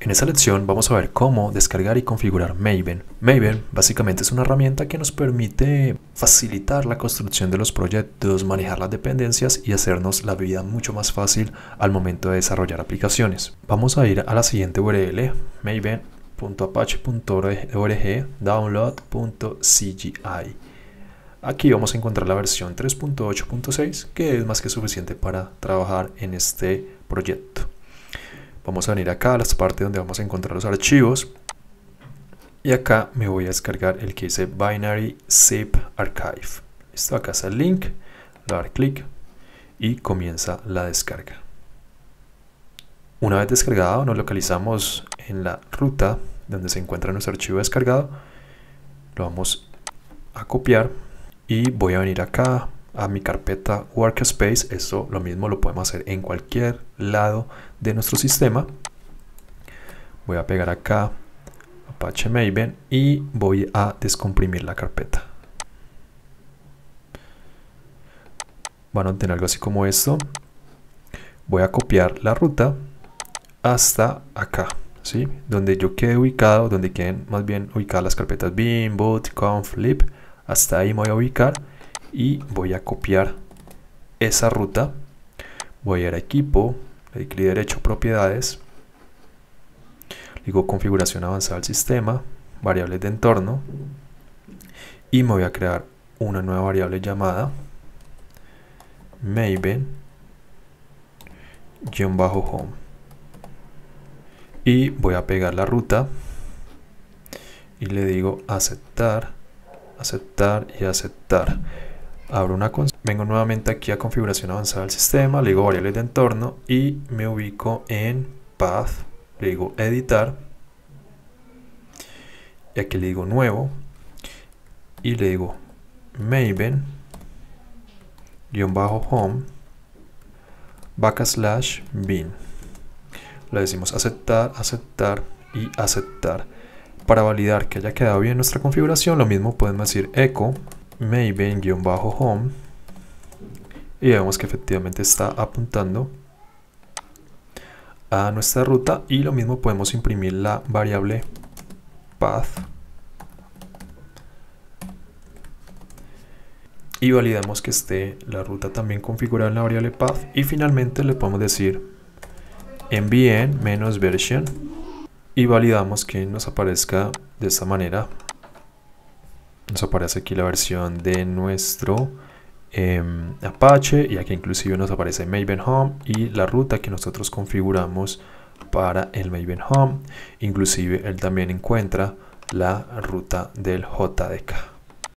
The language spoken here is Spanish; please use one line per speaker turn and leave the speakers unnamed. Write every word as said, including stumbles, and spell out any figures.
En esta lección vamos a ver cómo descargar y configurar Maven. Maven básicamente es una herramienta que nos permite facilitar la construcción de los proyectos, manejar las dependencias y hacernos la vida mucho más fácil al momento de desarrollar aplicaciones. Vamos a ir a la siguiente U R L, maven punto apache punto org download punto c g i. Aquí vamos a encontrar la versión tres punto ocho punto seis, que es más que suficiente para trabajar en este proyecto. Vamos a venir acá a las partes donde vamos a encontrar los archivos y acá me voy a descargar el que dice Binary Zip Archive. Esto acá está el link, le voy a dar clic y comienza la descarga. Una vez descargado, nos localizamos en la ruta donde se encuentra nuestro archivo descargado. Lo vamos a copiar y voy a venir acá a mi carpeta Workspace. Esto lo mismo lo podemos hacer en cualquier lado de nuestro sistema. Voy a pegar acá Apache Maven y voy a descomprimir la carpeta. Van a obtener algo así como esto. Voy a copiar la ruta hasta acá, ¿sí? Donde yo quede ubicado, donde queden más bien ubicadas las carpetas bin, boot, conf, lib. Hasta ahí me voy a ubicar y voy a copiar esa ruta. Voy a ir a equipo, le doy clic derecho, propiedades, digo configuración avanzada del sistema, variables de entorno, y me voy a crear una nueva variable llamada Maven-home y voy a pegar la ruta y le digo aceptar, aceptar y aceptar. Abro una consola, vengo nuevamente aquí a configuración avanzada del sistema, le digo variables de entorno y me ubico en path, le digo editar y aquí le digo nuevo y le digo Maven guión bajo home backslash bin. Le decimos aceptar, aceptar y aceptar. Para validar que haya quedado bien nuestra configuración, lo mismo podemos decir echo Maven-home y vemos que efectivamente está apuntando a nuestra ruta, y lo mismo podemos imprimir la variable path y validamos que esté la ruta también configurada en la variable path, y finalmente le podemos decir envíen menos version y validamos que nos aparezca de esta manera. Nos aparece aquí la versión de nuestro eh, Apache, y aquí inclusive nos aparece Maven Home y la ruta que nosotros configuramos para el Maven Home. Inclusive él también encuentra la ruta del J D K.